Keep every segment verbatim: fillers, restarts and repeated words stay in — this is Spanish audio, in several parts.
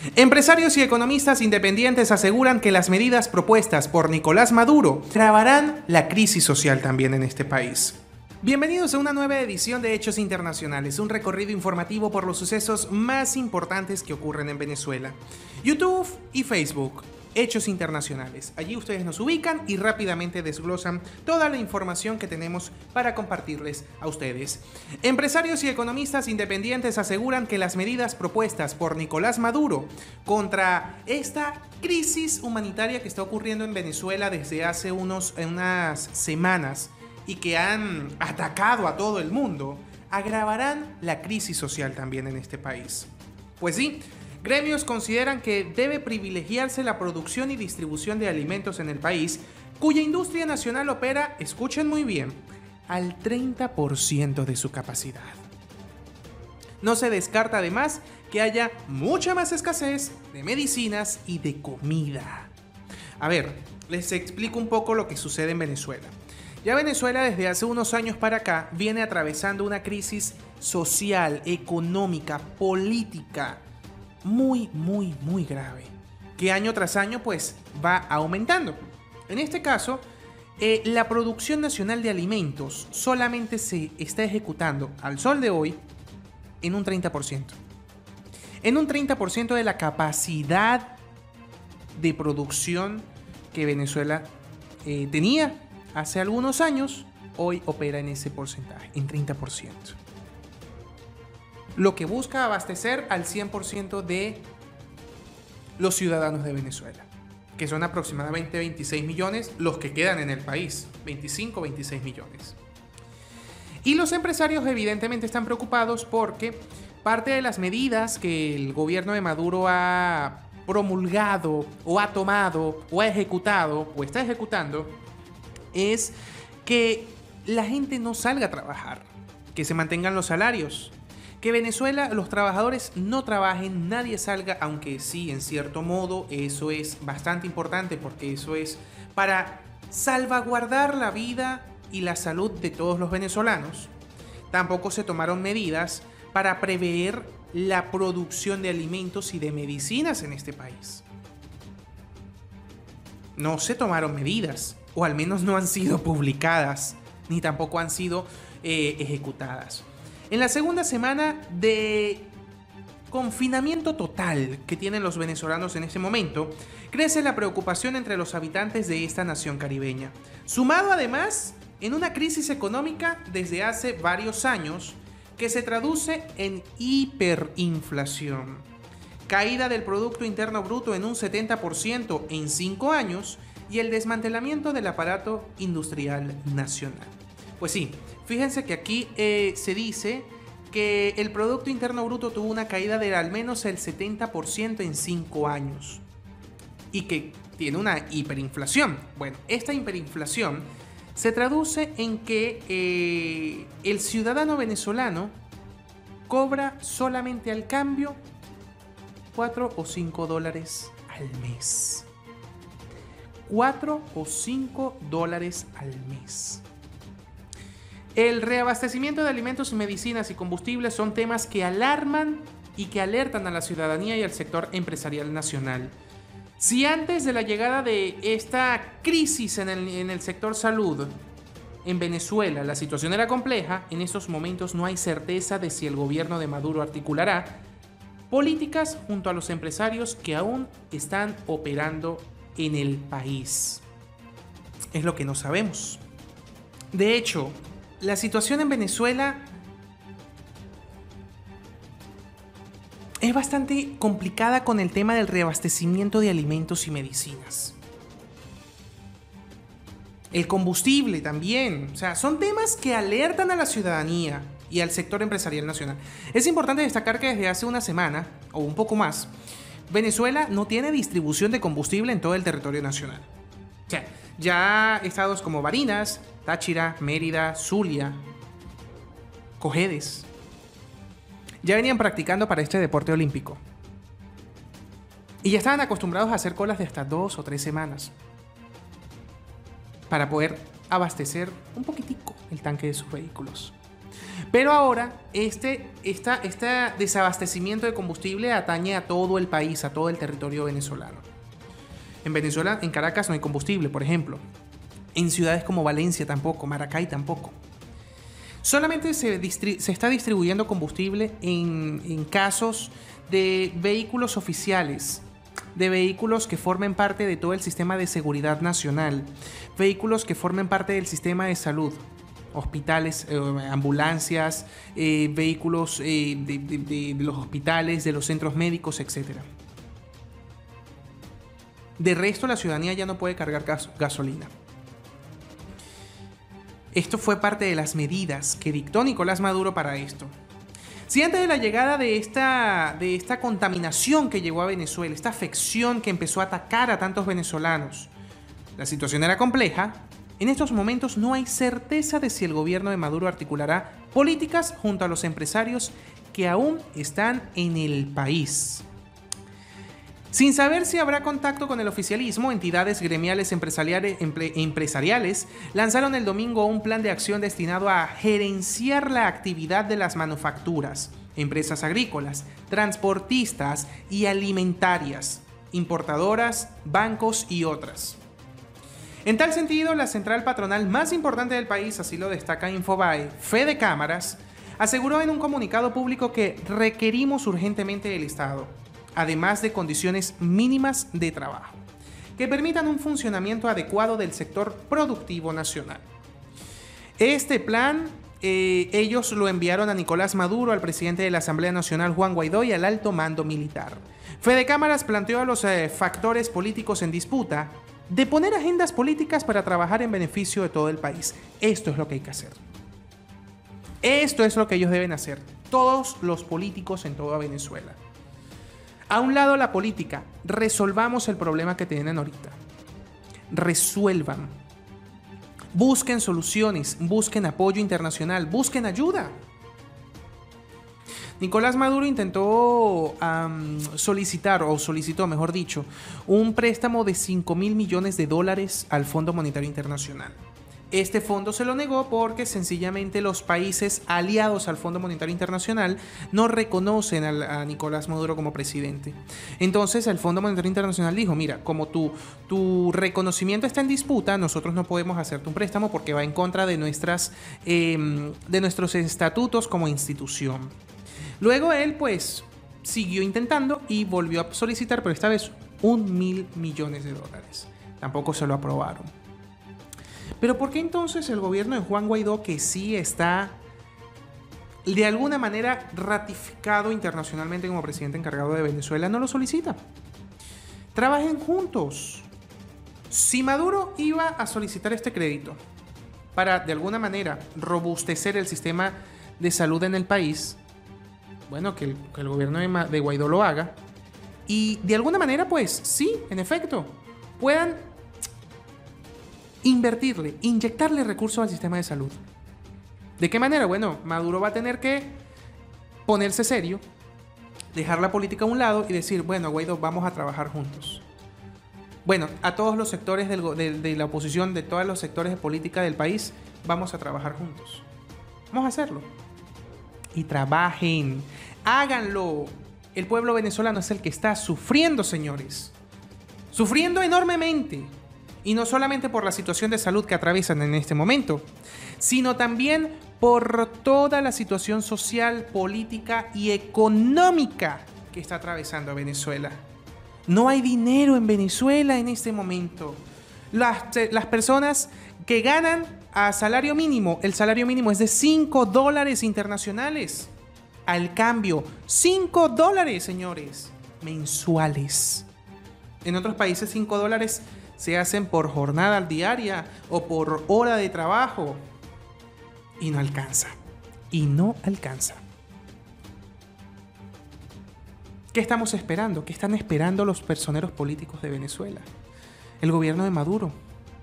Empresarios y economistas independientes aseguran que las medidas propuestas por Nicolás Maduro agravarán la crisis social también en este país. Bienvenidos a una nueva edición de Hechos Internacionales, un recorrido informativo por los sucesos más importantes que ocurren en Venezuela. YouTube y Facebook, Hechos Internacionales. Allí ustedes nos ubican y rápidamente desglosan toda la información que tenemos para compartirles a ustedes. Empresarios y economistas independientes aseguran que las medidas propuestas por Nicolás Maduro contra esta crisis humanitaria que está ocurriendo en Venezuela desde hace unos, unas semanas y que han atacado a todo el mundo, agravarán la crisis social también en este país. Pues sí, gremios consideran que debe privilegiarse la producción y distribución de alimentos en el país, cuya industria nacional opera, escuchen muy bien, al treinta por ciento de su capacidad. No se descarta además que haya mucha más escasez de medicinas y de comida. A ver, les explico un poco lo que sucede en Venezuela. Ya Venezuela desde hace unos años para acá viene atravesando una crisis social, económica, política muy, muy, muy grave, que año tras año pues va aumentando. En este caso, eh, la producción nacional de alimentos solamente se está ejecutando al sol de hoy en un treinta por ciento. En un treinta por ciento de la capacidad de producción que Venezuela eh, tenía hace algunos años, hoy opera en ese porcentaje, en treinta por ciento. Lo que busca abastecer al cien por ciento de los ciudadanos de Venezuela, que son aproximadamente veintiséis millones los que quedan en el país, veinticinco, veintiséis millones. Y los empresarios evidentemente están preocupados porque parte de las medidas que el gobierno de Maduro ha promulgado o ha tomado o ha ejecutado o está ejecutando es que la gente no salga a trabajar, que se mantengan los salarios, que Venezuela, los trabajadores no trabajen, nadie salga, aunque sí, en cierto modo, eso es bastante importante porque eso es para salvaguardar la vida y la salud de todos los venezolanos. Tampoco se tomaron medidas para prever la producción de alimentos y de medicinas en este país. No se tomaron medidas, o al menos no han sido publicadas, ni tampoco han sido eh, ejecutadas. En la segunda semana de confinamiento total que tienen los venezolanos en este momento, crece la preocupación entre los habitantes de esta nación caribeña, sumado además en una crisis económica desde hace varios años que se traduce en hiperinflación, caída del Producto Interno Bruto en un setenta por ciento en cinco años y el desmantelamiento del aparato industrial nacional. Pues sí, fíjense que aquí eh, se dice que el Producto Interno Bruto tuvo una caída de al menos el setenta por ciento en cinco años y que tiene una hiperinflación. Bueno, esta hiperinflación se traduce en que eh, el ciudadano venezolano cobra solamente al cambio cuatro o cinco dólares al mes. cuatro o cinco dólares al mes. El reabastecimiento de alimentos, medicinas y combustibles son temas que alarman y que alertan a la ciudadanía y al sector empresarial nacional. Si antes de la llegada de esta crisis en el, en el sector salud en Venezuela la situación era compleja, en estos momentos no hay certeza de si el gobierno de Maduro articulará políticas junto a los empresarios que aún están operando en el país. Es lo que no sabemos. De hecho, la situación en Venezuela es bastante complicada con el tema del reabastecimiento de alimentos y medicinas. El combustible también. O sea, son temas que alertan a la ciudadanía y al sector empresarial nacional. Es importante destacar que desde hace una semana, o un poco más, Venezuela no tiene distribución de combustible en todo el territorio nacional. O sea, ya estados como Barinas, Táchira, Mérida, Zulia, Cojedes, ya venían practicando para este deporte olímpico. Y ya estaban acostumbrados a hacer colas de hasta dos o tres semanas para poder abastecer un poquitico el tanque de sus vehículos. Pero ahora este, esta, este desabastecimiento de combustible atañe a todo el país, a todo el territorio venezolano. En Venezuela, en Caracas no hay combustible, por ejemplo. En ciudades como Valencia tampoco, Maracay tampoco. Solamente se, se está distribuyendo combustible en, en casos de vehículos oficiales, de vehículos que formen parte de todo el sistema de seguridad nacional, vehículos que formen parte del sistema de salud, hospitales, eh, ambulancias, eh, vehículos eh, de, de, de, de los hospitales, de los centros médicos, etcétera. De resto, la ciudadanía ya no puede cargar gas, gasolina. Esto fue parte de las medidas que dictó Nicolás Maduro para esto. Si antes de la llegada de esta, de esta contaminación que llegó a Venezuela, esta afección que empezó a atacar a tantos venezolanos, la situación era compleja, en estos momentos no hay certeza de si el gobierno de Maduro articulará políticas junto a los empresarios que aún están en el país. Sin saber si habrá contacto con el oficialismo, entidades gremiales empresariales, empresariales lanzaron el domingo un plan de acción destinado a gerenciar la actividad de las manufacturas, empresas agrícolas, transportistas y alimentarias, importadoras, bancos y otras. En tal sentido, la central patronal más importante del país, así lo destaca Infobae, Fede Cámaras, aseguró en un comunicado público que requerimos urgentemente del Estado, además de condiciones mínimas de trabajo, que permitan un funcionamiento adecuado del sector productivo nacional. Este plan, eh, ellos lo enviaron a Nicolás Maduro, al presidente de la Asamblea Nacional Juan Guaidó y al alto mando militar. Fede Cámaras planteó a los eh, factores políticos en disputa de poner agendas políticas para trabajar en beneficio de todo el país. Esto es lo que hay que hacer. Esto es lo que ellos deben hacer, todos los políticos en toda Venezuela. A un lado la política, resolvamos el problema que tienen ahorita. Resuelvan. Busquen soluciones, busquen apoyo internacional, busquen ayuda. Nicolás Maduro intentó um, solicitar, o solicitó, mejor dicho, un préstamo de cinco mil millones de dólares al Fondo Monetario Internacional. Este fondo se lo negó porque sencillamente los países aliados al Fondo Monetario Internacional no reconocen a, a Nicolás Maduro como presidente. Entonces el Fondo Monetario Internacional dijo, mira, como tu, tu reconocimiento está en disputa, nosotros no podemos hacerte un préstamo porque va en contra de, nuestras, eh, de nuestros estatutos como institución. Luego él pues siguió intentando y volvió a solicitar, pero esta vez un mil millones de dólares. Tampoco se lo aprobaron. Pero ¿por qué entonces el gobierno de Juan Guaidó, que sí está de alguna manera ratificado internacionalmente como presidente encargado de Venezuela, no lo solicita? Trabajen juntos. Si Maduro iba a solicitar este crédito para de alguna manera robustecer el sistema de salud en el país, bueno, que el, que el gobierno de, de Guaidó lo haga y de alguna manera pues sí, en efecto, puedan invertirle, inyectarle recursos al sistema de salud. ¿De qué manera? Bueno, Maduro va a tener que ponerse serio, dejar la política a un lado y decir, bueno, Guaidó, vamos a trabajar juntos. Bueno, a todos los sectores del, de, de la oposición, de todos los sectores de política del país, vamos a trabajar juntos. Vamos a hacerlo. Y trabajen, háganlo. El pueblo venezolano es el que está sufriendo, señores. Sufriendo enormemente. Y no solamente por la situación de salud que atraviesan en este momento, sino también por toda la situación social, política y económica que está atravesando Venezuela. No hay dinero en Venezuela en este momento. Las, las personas que ganan a salario mínimo, el salario mínimo es de cinco dólares internacionales. Al cambio, cinco dólares, señores, mensuales. En otros países, cinco dólares se hacen por jornada diaria o por hora de trabajo. Y no alcanza. Y no alcanza. ¿Qué estamos esperando? ¿Qué están esperando los personeros políticos de Venezuela? El gobierno de Maduro.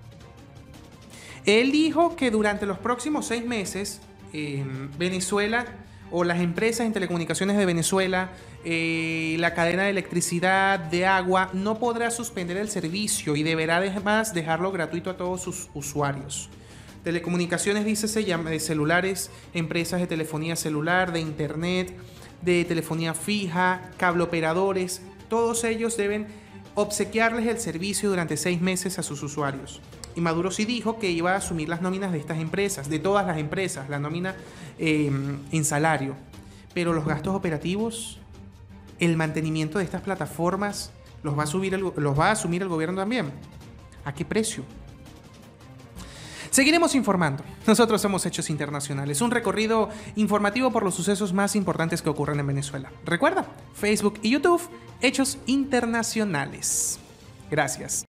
Él dijo que durante los próximos seis meses, eh, Venezuela o las empresas en telecomunicaciones de Venezuela, eh, la cadena de electricidad, de agua, no podrá suspender el servicio y deberá además dejarlo gratuito a todos sus usuarios. Telecomunicaciones, dice, se llama de celulares, empresas de telefonía celular, de internet, de telefonía fija, cableoperadores, todos ellos deben obsequiarles el servicio durante seis meses a sus usuarios. Y Maduro sí dijo que iba a asumir las nóminas de estas empresas, de todas las empresas, la nómina eh, en salario. Pero los gastos operativos, el mantenimiento de estas plataformas, los va a subir el, los va a asumir el gobierno también. ¿A qué precio? Seguiremos informando. Nosotros somos Hechos Internacionales, un recorrido informativo por los sucesos más importantes que ocurren en Venezuela. Recuerda, Facebook y YouTube, Hechos Internacionales. Gracias.